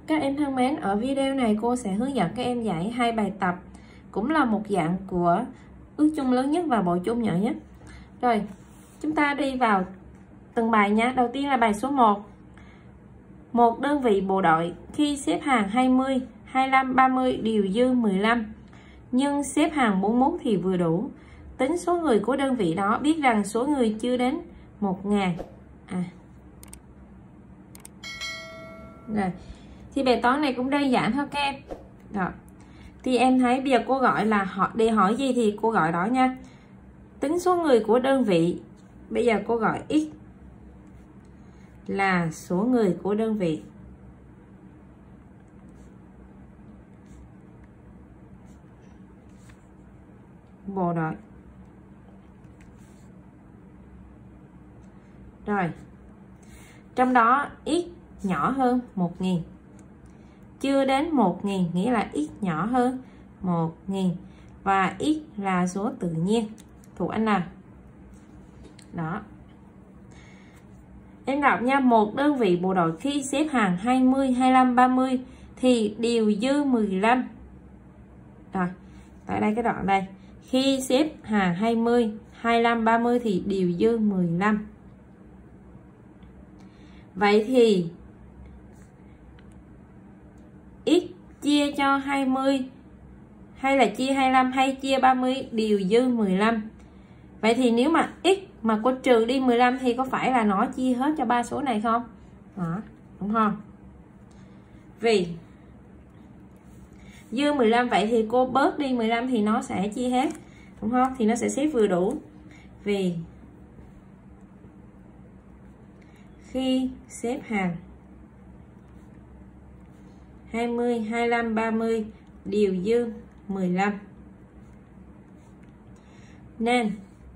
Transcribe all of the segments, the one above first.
Các em thân mến, ở video này cô sẽ hướng dẫn các em giải 2 bài tập, cũng là một dạng của ước chung lớn nhất và bội chung nhỏ nhất. Rồi, chúng ta đi vào từng bài nhé. Đầu tiên là bài số 1. Một đơn vị bộ đội khi xếp hàng 20, 25, 30 đều dư 15, nhưng xếp hàng 41 thì vừa đủ. Tính số người của đơn vị đó, biết rằng số người chưa đến 1000. Rồi, thì bài toán này cũng đơn giản thôi các em. Rồi, thì em thấy bây giờ cô gọi là họ để hỏi gì thì cô gọi đó nha. Tính số người của đơn vị, bây giờ cô gọi x là số người của đơn vị. Bộ đội. Rồi, trong đó x nhỏ hơn 1000, chưa đến 1000 nghĩa là x nhỏ hơn 1000, và x là số tự nhiên thuộc anh nào. Đó, em đọc nha. Một đơn vị bộ đội khi xếp hàng 20, 25, 30 thì đều dư 15. Rồi, tại đây cái đoạn đây, khi xếp hàng 20, 25, 30 thì đều dư 15. Vậy thì x chia cho 20 hay là chia 25 hay chia 30 đều dư 15. Vậy thì nếu mà x mà cô trừ đi 15 thì có phải là nó chia hết cho ba số này không? Đó, đúng không? Vì dư 15, vậy thì cô bớt đi 15 thì nó sẽ chia hết, đúng không? Thì nó sẽ xếp vừa đủ. Vì khi xếp hàng 20, 25, 30 đều dư 15, nên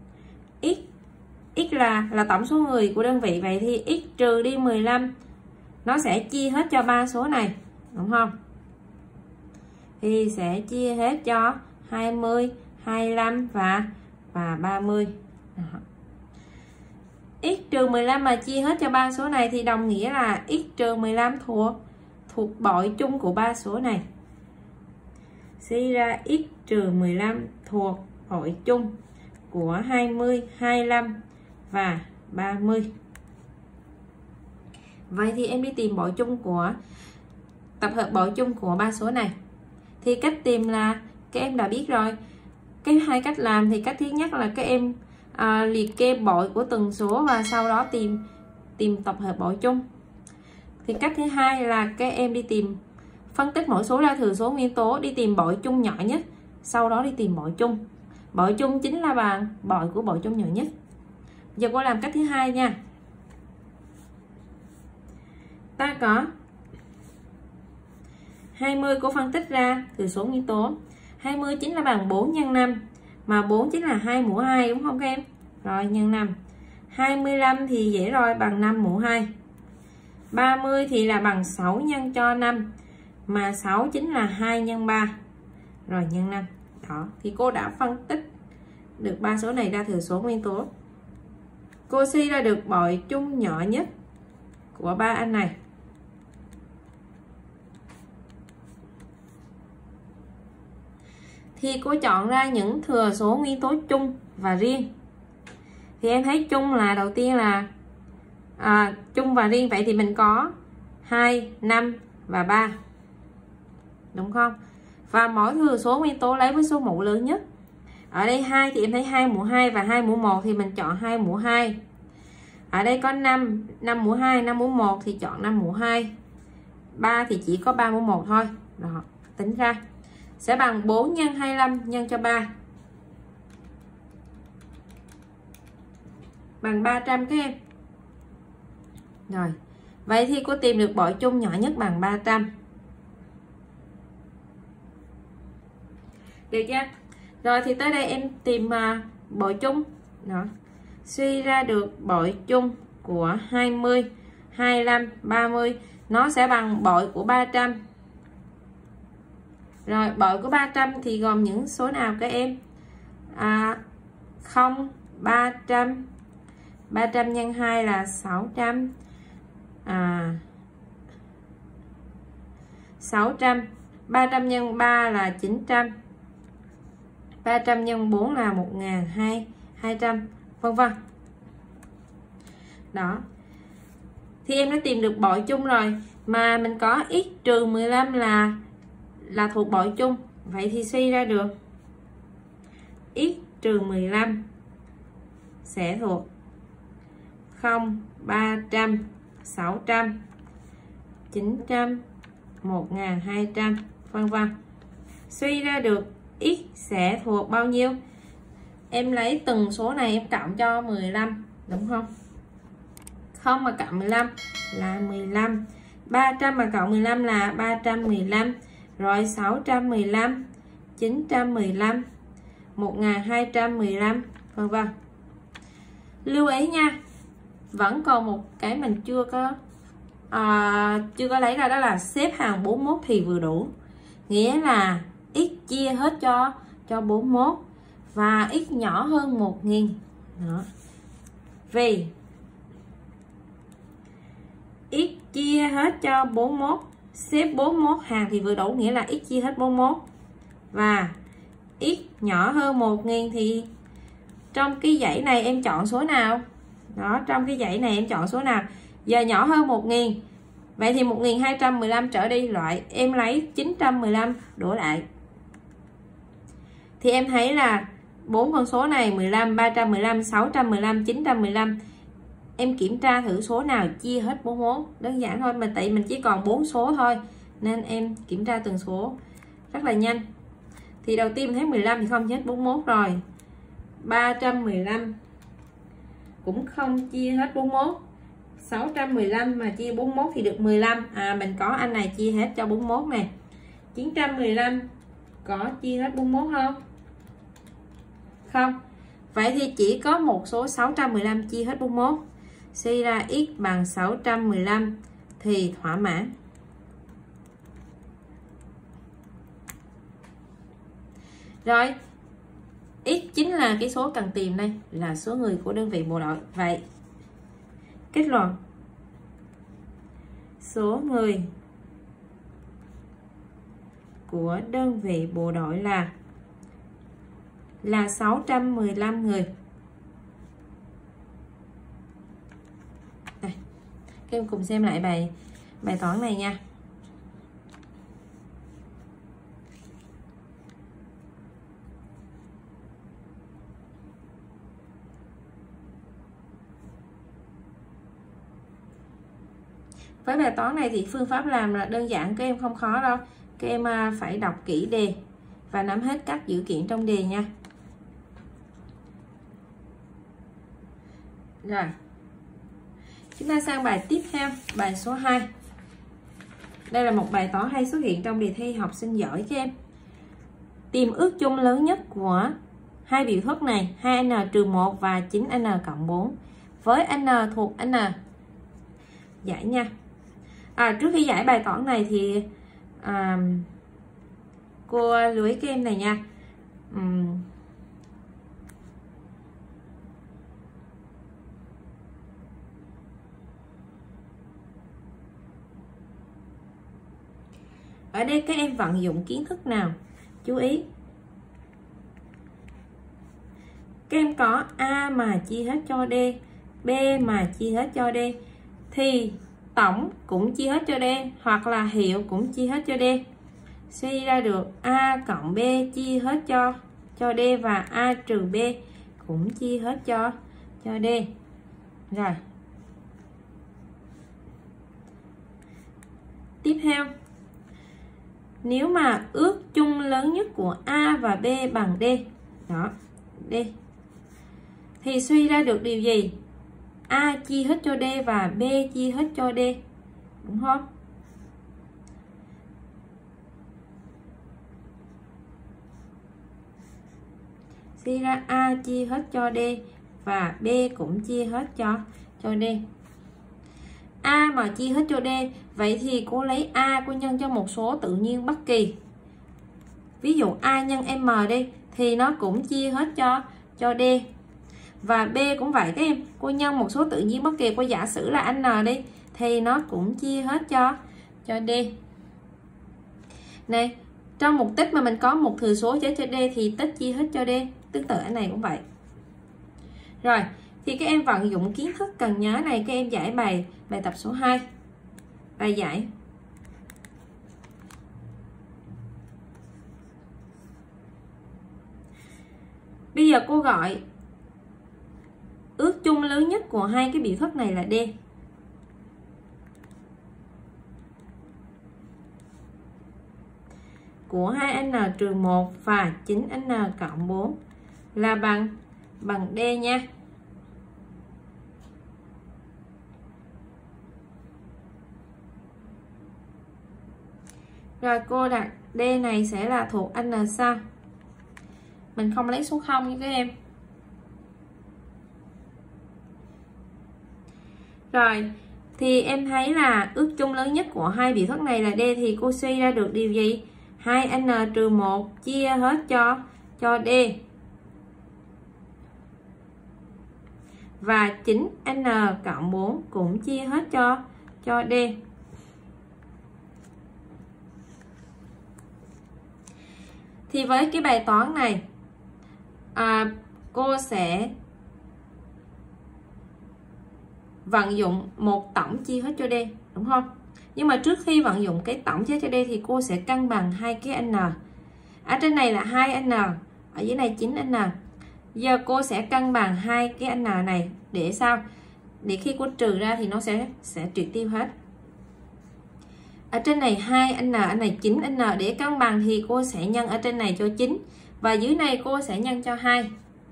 x là tổng số người của đơn vị. Vậy thì x trừ đi 15 nó sẽ chia hết cho ba số này, đúng không? Thì sẽ chia hết cho 20, 25 và 30. Đó. X trừ 15 mà chia hết cho ba số này thì đồng nghĩa là x trừ 15 thuộc bội chung của ba số này. Suy ra x trừ 15 thuộc bội chung của 20, 25 và 30. Vậy thì em đi tìm bội chung của tập hợp bội chung của ba số này. Thì cách tìm là các em đã biết rồi. Cái hai cách làm thì cách thứ nhất là các em liệt kê bội của từng số và sau đó tìm tập hợp bội chung. Thì cách thứ hai là các em đi tìm phân tích mỗi số ra thừa số nguyên tố, đi tìm bội chung nhỏ nhất, sau đó đi tìm bội chung. Bội chung chính là bằng bội của bội chung nhỏ nhất. Giờ cô làm cách thứ hai nha. Ta có 20, cô phân tích ra thừa số nguyên tố. 20 chính là bằng 4 nhân 5, mà 4 chính là 2 mũ 2, đúng không các em? Rồi nhân 5. 25 thì dễ rồi, bằng 5 mũ 2. 30 thì là bằng 6 nhân cho 5, mà 6 chính là 2 nhân 3. Rồi nhân 5. Đó, thì cô đã phân tích được ba số này ra thừa số nguyên tố. Cô suy ra được bội chung nhỏ nhất của ba anh này. Thì cô chọn ra những thừa số nguyên tố chung và riêng. Thì em thấy chung là đầu tiên là chung và riêng, vậy thì mình có 2, 5 và 3, đúng không? Và mỗi thừa số nguyên tố lấy với số mũ lớn nhất. Ở đây 2 thì em thấy 2 mũ 2 và 2 mũ 1 thì mình chọn 2 mũ 2. Ở đây có 5 mũ 2, 5 mũ 1 thì chọn 5 mũ 2. 3 thì chỉ có 3 mũ 1 thôi. Đó, tính ra sẽ bằng 4 nhân 25 nhân cho 3, bằng 300 các em. Rồi, vậy thì cô tìm được bội chung nhỏ nhất bằng 300. Được chưa? Rồi thì tới đây em tìm bội chung. Đó, suy ra được bội chung của 20, 25, 30 nó sẽ bằng bội của 300. Rồi bội của 300 thì gồm những số nào các em? 0, 300, 300 nhân 2 là 600, 600. 300 nhân 3 là 900. 300 nhân 4 là 1.200, vân vân. Đó. Thì em đã tìm được bội chung rồi, mà mình có x trừ 15 là thuộc bội chung. Vậy thì suy ra được x trừ 15 sẽ thuộc 0, 300, 600, 900, 1.200, vân vân. Suy ra được x sẽ thuộc bao nhiêu? Em lấy từng số này em cộng cho 15, đúng không? 0 mà cộng 15 là 15, 300 mà cộng 15 là 315, rồi 615, 915, 1.215, vân vân. Lưu ý nha, vẫn còn một cái mình chưa có lấy ra, đó là xếp hàng 41 thì vừa đủ, nghĩa là x chia hết cho 41 và x nhỏ hơn 1000. Đó. Vì x chia hết cho 41, xếp 41 hàng thì vừa đủ, nghĩa là x chia hết 41, và x nhỏ hơn 1000 thì trong cái dãy này em chọn số nào? Đó, trong cái dãy này em chọn số nào? Giờ nhỏ hơn 1000, vậy thì 1215 trở đi, loại em lấy 915 đổ lại. Thì em thấy là 4 con số này 15, 315, 615, 915, em kiểm tra thử số nào chia hết 41. Đơn giản thôi, mà tại mình chỉ còn 4 số thôi nên em kiểm tra từng số rất là nhanh. Thì đầu tiên mình thấy 15 thì không chia hết 41 rồi, 315 cũng không chia hết 41, 615 mà chia 41 thì được 15. Mình có anh này chia hết cho 41 này. 915 có chia hết 41 không? Không. Vậy thì chỉ có một số 615 chia hết 41. Suy ra x bằng 615 thì thỏa mãn. Rồi, x chính là cái số cần tìm, đây là số người của đơn vị bộ đội. Vậy kết luận số người của đơn vị bộ đội là 615 người. Đây, các em cùng xem lại bài toán này nha. Với bài toán này thì phương pháp làm là đơn giản, các em không khó đâu. Các em phải đọc kỹ đề và nắm hết các dữ kiện trong đề nha. Rồi, chúng ta sang bài tiếp theo, bài số 2. Đây là một bài toán hay xuất hiện trong đề thi học sinh giỏi các em. Tìm ước chung lớn nhất của hai biểu thức này, 2n-1 và 9n+4 với n thuộc n. Giải nha. Trước khi giải bài toán này thì cô lưu ý các em này nha. Ở đây các em vận dụng kiến thức nào? Chú ý. Các em có A mà chia hết cho D, B mà chia hết cho D, thì tổng cũng chia hết cho D, hoặc là hiệu cũng chia hết cho D. Suy ra được A cộng B chia hết cho D và A trừ B cũng chia hết cho D. Rồi. Tiếp theo, nếu mà ước chung lớn nhất của A và B bằng D, đó, D, thì suy ra được điều gì? A chia hết cho D và B chia hết cho D, đúng không? Suy ra A chia hết cho D và B cũng chia hết cho D. A mà chia hết cho D, vậy thì cô lấy A cô nhân cho một số tự nhiên bất kỳ. Ví dụ A nhân M đi thì nó cũng chia hết cho D. Và B cũng vậy các em, cô nhân một số tự nhiên bất kỳ, cô giả sử là N đi thì nó cũng chia hết cho D. Này, trong một tích mà mình có một thừa số cho D thì tích chia hết cho D. Tương tự anh này cũng vậy. Rồi, thì các em vận dụng kiến thức cần nhớ này, các em giải bài tập số 2. Bài giải. Bây giờ cô gọi ước chung lớn nhất của hai cái biểu thức này là D. Của 2n-1 và 9n cộng 4 là bằng D nha. Rồi cô đặt D này sẽ là thuộc n sau. Mình không lấy số 0 nha các em. Rồi, thì em thấy là ước chung lớn nhất của hai biểu thức này là D, thì cô suy ra được điều gì? 2n-1 chia hết cho D. Và 9n cộng 4 cũng chia hết cho D. Thì với cái bài toán này cô sẽ vận dụng một tổng chia hết cho D, đúng không? Nhưng mà trước khi vận dụng cái tổng chia cho D thì cô sẽ cân bằng hai cái n. Ở trên này là 2n, ở dưới này 9n. Giờ cô sẽ cân bằng hai cái n này để sao? Để khi cô trừ ra thì nó sẽ triệt tiêu hết. Ở trên này 2n, ở này 9n, để cân bằng thì cô sẽ nhân ở trên này cho 9 và dưới này cô sẽ nhân cho 2.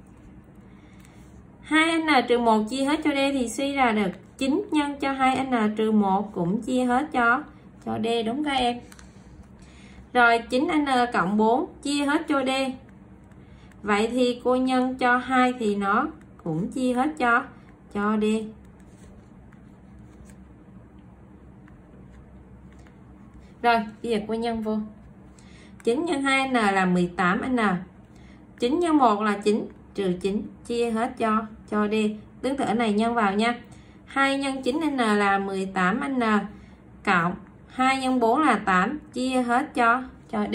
2n-1 chia hết cho D thì suy ra được 9 nhân cho 2n-1 cũng chia hết cho D, đúng các em? Rồi 9n cộng 4 chia hết cho D. Vậy thì cô nhân cho 2 thì nó cũng chia hết cho D. Rồi, bây giờ cô nhân vô. 9 nhân 2n là 18n. 9 nhân 1 là 9 trừ 9 chia hết cho D. Tương tự này nhân vào nha. 2 nhân 9n là 18n cộng 2 nhân 4 là 8 chia hết cho D.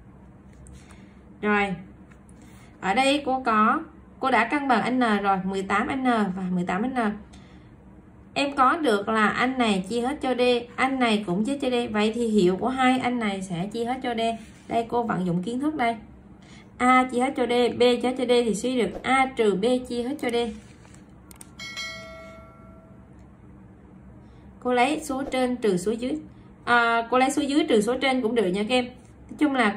Rồi. Ở đây cô đã cân bằng n rồi, 18n và 18n. Em có được là anh này chia hết cho D, anh này cũng chia cho D. Vậy thì hiệu của hai anh này sẽ chia hết cho D. Đây cô vận dụng kiến thức đây. A chia hết cho D, B chia hết cho D thì suy được A trừ B chia hết cho D. Cô lấy số trên trừ số dưới. Cô lấy số dưới trừ số trên cũng được nha các em. Nói chung là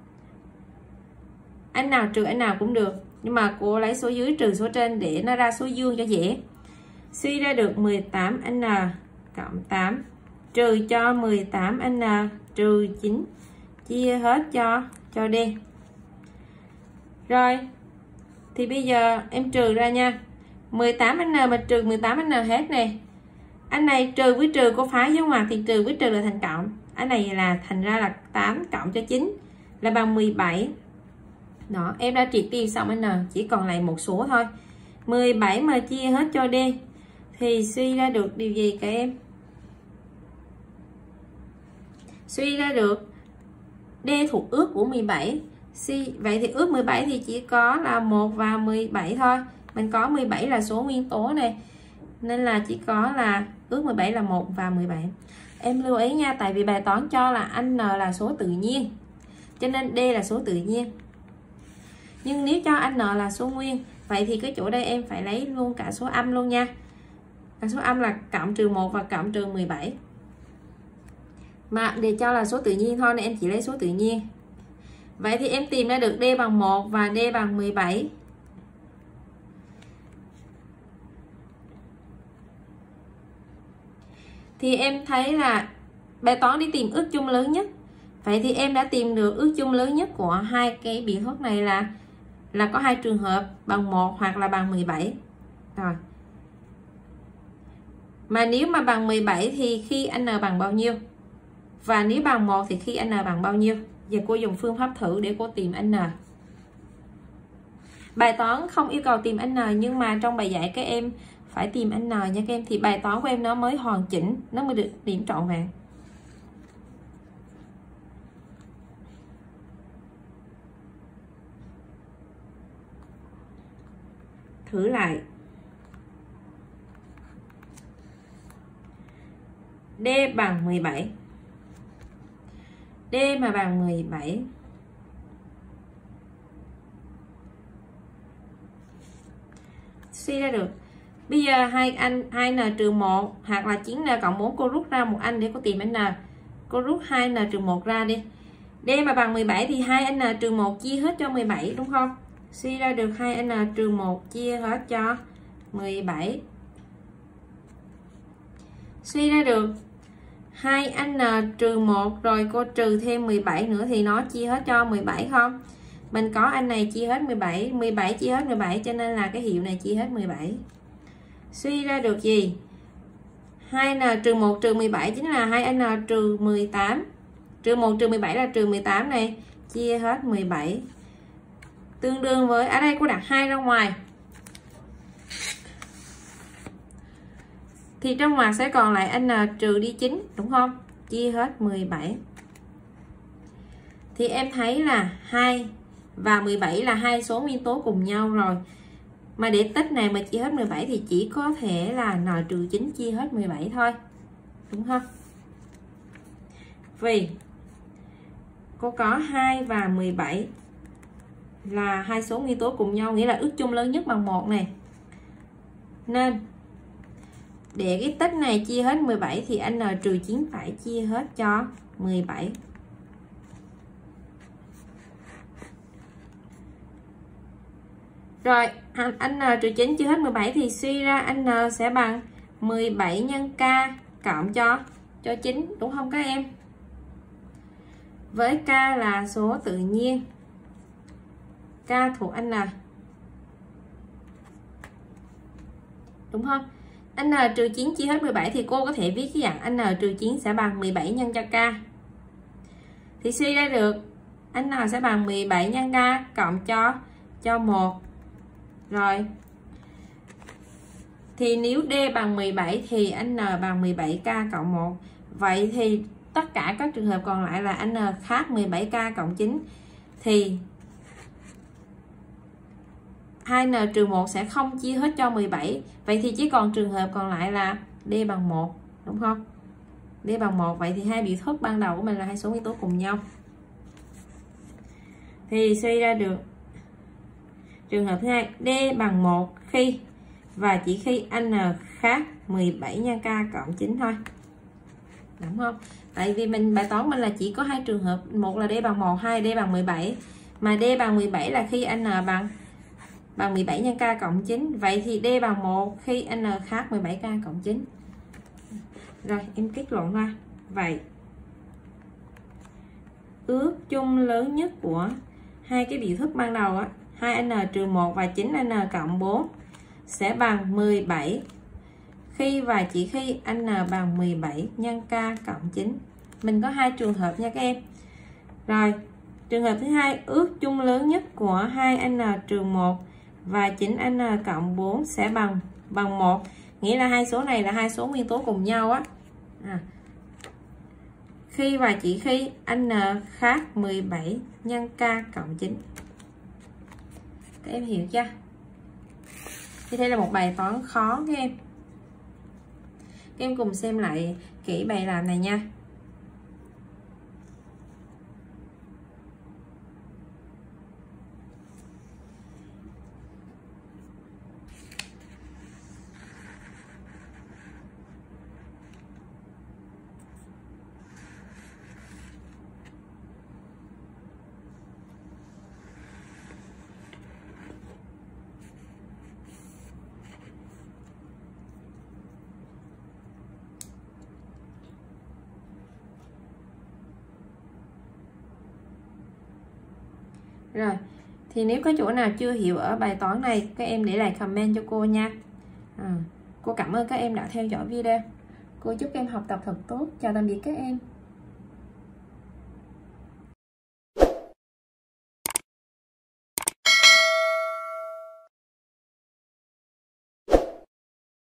anh nào trừ anh nào cũng được. Nhưng mà cô lấy số dưới trừ số trên để nó ra số dương cho dễ. Suy ra được 18n cộng 8 trừ cho 18n trừ 9 chia hết cho D. Rồi, thì bây giờ em trừ ra nha. 18n mà trừ 18n hết này. Anh này trừ với trừ cô phá dấu ngoặc thì trừ với trừ là thành cộng. Anh này là thành ra là 8 cộng cho 9 là bằng 17. Đó, em đã triệt tiêu xong n, chỉ còn lại một số thôi. 17 mà chia hết cho D thì suy ra được điều gì các em? Suy ra được D thuộc ước của 17. Vậy thì ước 17 thì chỉ có là 1 và 17 thôi. Mình có 17 là số nguyên tố này, nên là chỉ có là ước 17 là 1 và 17. Em lưu ý nha, tại vì bài toán cho là n là số tự nhiên, cho nên D là số tự nhiên. Nhưng nếu cho n là số nguyên, vậy thì cái chỗ đây em phải lấy luôn cả số âm luôn nha. Cả số âm là cộng trừ 1 và cộng trừ 17. Mà để cho là số tự nhiên thôi nên em chỉ lấy số tự nhiên. Vậy thì em tìm ra được D bằng 1 và D bằng 17. Thì em thấy là bài toán đi tìm ước chung lớn nhất. Vậy thì em đã tìm được ước chung lớn nhất của hai cái biểu thức này là có hai trường hợp bằng 1 hoặc là bằng 17. Rồi. Mà nếu mà bằng 17 thì khi n bằng bao nhiêu? Và nếu bằng 1 thì khi n bằng bao nhiêu? Giờ cô dùng phương pháp thử để cô tìm n. Bài toán không yêu cầu tìm n, nhưng mà trong bài dạy các em phải tìm n nha các em, thì bài toán của em nó mới hoàn chỉnh, nó mới được điểm trọn vẹn. thử lại. D bằng 17. D mà bằng 17 suy ra được. Bây giờ 2n-1 hoặc là 9n cộng 4, cô rút ra một anh để cô tìm n. Cô rút 2n-1 ra đi. D mà bằng 17 thì 2n-1 chia hết cho 17 đúng không? Suy ra được 2n-1 chia hết cho 17. Suy ra được 2n-1 rồi cô trừ thêm 17 nữa thì nó chia hết cho 17 không? Mình có anh này chia hết 17, 17 chia hết 17 cho nên là cái hiệu này chia hết 17. Suy ra được gì? 2n-1 trừ 17 chính là 2n trừ 18. Trừ 1 trừ 17 là trừ 18 này, chia hết 17. Tương đương với, ở đây cô đặt 2 ra ngoài. Thì trong ngoặc sẽ còn lại n trừ đi 9 đúng không? Chia hết 17. Thì em thấy là 2 và 17 là hai số nguyên tố cùng nhau rồi. Mà để tích này mà chia hết 17 thì chỉ có thể là n trừ 9 chia hết 17 thôi. Đúng không? Vì cô có 2 và 17 là hai số nguyên tố cùng nhau, nghĩa là ước chung lớn nhất bằng 1 này. Nên để cái tích này chia hết 17 thì n trừ 9 phải chia hết cho 17. Rồi n trừ 9 chia hết 17 thì suy ra n sẽ bằng 17 nhân k cộng cho 9 đúng không các em? Với k là số tự nhiên, k thuộc n đúng không? N trừ 9 chia hết 17 thì cô có thể viết cái dạng n trừ 9 sẽ bằng 17 nhân cho k. Thì suy ra được n sẽ bằng 17 nhân k cộng cho 1. Rồi. Thì nếu D bằng 17 thì n bằng 17k cộng 1. Vậy thì tất cả các trường hợp còn lại là n khác 17k cộng 9 thì 2n trừ 1 sẽ không chia hết cho 17. Vậy thì chỉ còn trường hợp còn lại là D bằng 1 đúng không? D bằng 1. Vậy thì hai biểu thức ban đầu của mình là hai số nguyên tố cùng nhau. Thì suy ra được trường hợp thứ hai, D bằng 1 khi và chỉ khi n khác 17 nhân k cộng 9 thôi. Đúng không? Tại vì bài toán mình là chỉ có hai trường hợp, một là D bằng 1, hai D bằng 17. Mà D bằng 17 là khi n bằng 17 nhân k cộng 9. Vậy thì D bằng 1 khi n khác 17k cộng 9. Rồi em kết luận ra. Vậy ước chung lớn nhất của hai cái biểu thức ban đầu á, 2n trừ 1 và 9n cộng 4 sẽ bằng 17 khi và chỉ khi n bằng 17 nhân k cộng 9. Mình có hai trường hợp nha các em. Rồi trường hợp thứ hai, ước chung lớn nhất của 2n trừ 1 và 9n cộng 4 sẽ bằng 1, nghĩa là hai số này là hai số nguyên tố cùng nhau á. Khi và chỉ khi n khác 17 nhân k cộng 9. Các em hiểu chưa? Thì đây là một bài toán khó các em. Các em cùng xem lại kỹ bài làm này nha. Rồi, thì nếu có chỗ nào chưa hiểu ở bài toán này, các em để lại comment cho cô nha. Cô cảm ơn các em đã theo dõi video. Cô chúc các em học tập thật tốt. Chào tạm biệt các em.